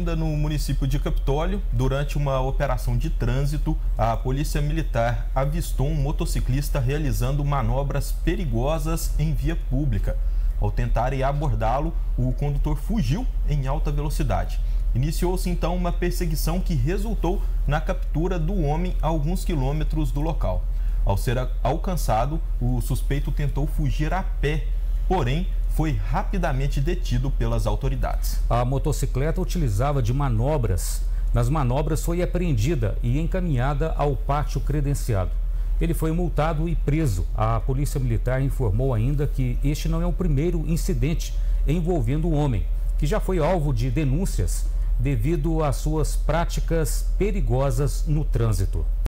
ainda no município de Capitólio, durante uma operação de trânsito, a Polícia Militar avistou um motociclista realizando manobras perigosas em via pública. Ao tentarem abordá-lo, o condutor fugiu em alta velocidade. Iniciou-se então uma perseguição que resultou na captura do homem a alguns quilômetros do local. Ao ser alcançado, o suspeito tentou fugir a pé, porém foi rapidamente detido pelas autoridades. A motocicleta utilizava de manobras. Nas manobras foi apreendida e encaminhada ao pátio credenciado. Ele foi multado e preso. A Polícia Militar informou ainda que este não é o primeiro incidente envolvendo o homem, que já foi alvo de denúncias devido às suas práticas perigosas no trânsito.